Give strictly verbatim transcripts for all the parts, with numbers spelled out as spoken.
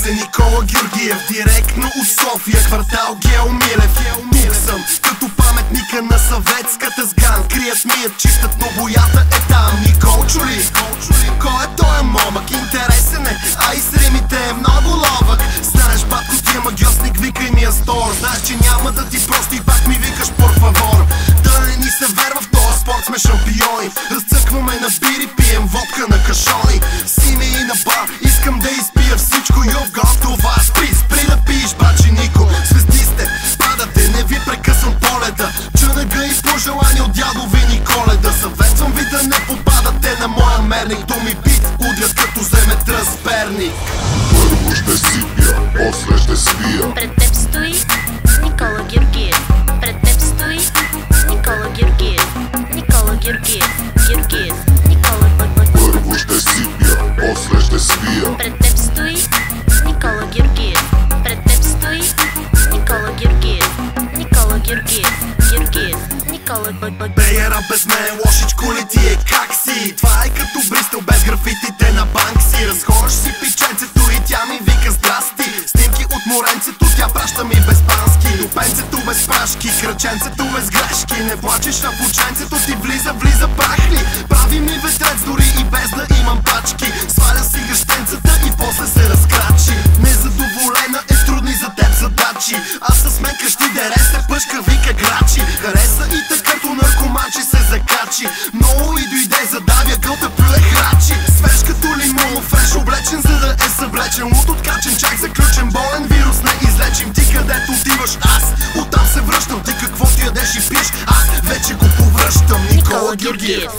се Никола Георгиев, директно от София, квартал Геомилев. Тук съм, като паметника на съветската сгран. Крият мият, чистят, но боята е там. Николчо ли? Кой е той момък? Интересен е, а и с римите е много ловък. Знаеш, батко, ти е магиосник, викай ми Астор. Знаеш, че няма да ти прости и пак ми викаш por favor. Да не ни се верва в този спорт, сме шампиони. Разцъкваме на бири, пием водка на кашони. Сине и на бар, искам да изпия всичко. You've got to вас, спри, спри да пиеш, бачи Нико. Звезди сте, падате, не ви прекъсвам полета. Чънага и пожелани от дядо ви Николеда. Съветвам ви да не попадате на моя мерник. Думи бит, удрят като земетръс Перник. Първо ще сипя, после ще свия. Пред теб стои Никола Георгиев. Пред теб стои Никола Георгиев. Никола Георгиев. Георгиев. Никола Георгиев. Първо ще сипя, после ще свия. Пред теб стои Никола Георгиев. Пред теб стои Никола Георгиев. Никола Георгиев. Георгиев. Никола Георгиев. Беера без мен, лошичко ли ти е, как си? Това е като Бристъл без графитите на Банкси. Разхождаш си пиченцето и тя ми вика здрасти. Снимки от моренцето, тя праща ми без пански. Допенцето без прашки, кръченцето без грешки. Не плачеш на поченцето ти, влиза, влиза прах ли? Прави ми ветрец дори и без да имам пачки. Сваля си гъщенцата и после се разкрачи. Незадоволена е с трудни за теб задачи. Аз с мен къщи дере се пъшка, вика грачи. Хареса и така като наркоманчи се закачи. Много и дойде, задавя гълта, плюе храчи. Свеж като лимон, фреш облечен, за да е съвлечен. Лут откачен, чак заключен, болен вирус не излечим. Ти където отиваш, аз оттам се връщам. Ти какво ти ядеш и пиеш, аз вече го повръщам. Никола Георгиев.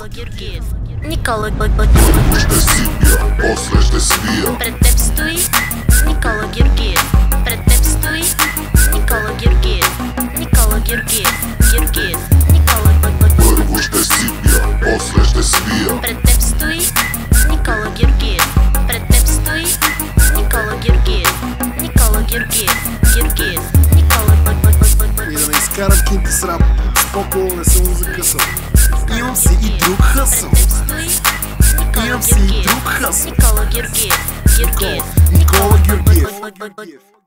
Никола Георгиев. Ще сипя, после ще свия. Пред теб стои Никола Георгиев. Пред теб стои Никола Георгиев. Никола Георгиев. Георгиев. Никола Георгиев. Първо ще сипя, после ще свия. Пред теб стои Никола Георгиев. Пред теб стои Никола Георгиев. Никола Георгиев. Георгиев. Никола Георгиев. И да ме изкарат кинти срам, спокойно не съм закъсал. Имам си и друг хъсъл. Пред теб стои Никола Имам си и Георгиев. друг хъсъл. Никола Георгиев. Георгиев. Никола Георгиев.